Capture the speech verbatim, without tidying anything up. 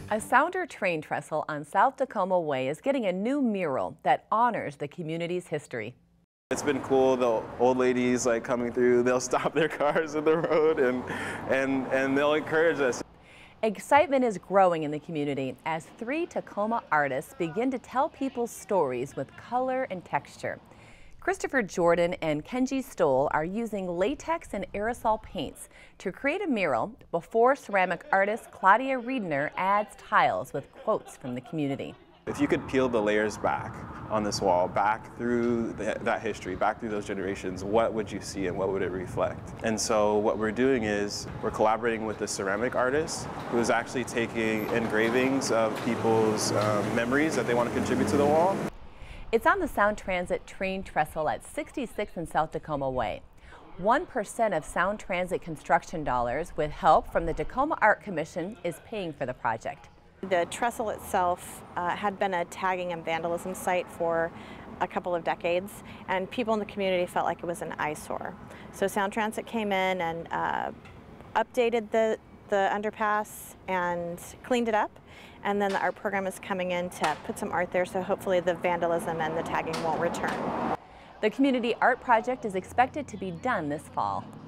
A Sounder train trestle on South Tacoma Way is getting a new mural that honors the community's history. It's been cool. The old ladies like coming through, they'll stop their cars in the road and, and, and they'll encourage us. Excitement is growing in the community as three Tacoma artists begin to tell people's stories with color and texture. Christopher Jordan and Kenji Stoll are using latex and aerosol paints to create a mural before ceramic artist Claudia Riedner adds tiles with quotes from the community. If you could peel the layers back on this wall, back through the, that history, back through those generations, what would you see and what would it reflect? And so what we're doing is we're collaborating with a ceramic artist who is actually taking engravings of people's um, memories that they want to contribute to the wall. It's on the Sound Transit train trestle at sixty-sixth and South Tacoma Way. one percent of Sound Transit construction dollars, with help from the Tacoma Art Commission, is paying for the project. The trestle itself uh, had been a tagging and vandalism site for a couple of decades, and people in the community felt like it was an eyesore. So Sound Transit came in and uh, updated the, the underpass and cleaned it up, and then the art program is coming in to put some art there, so hopefully the vandalism and the tagging won't return. The community art project is expected to be done this fall.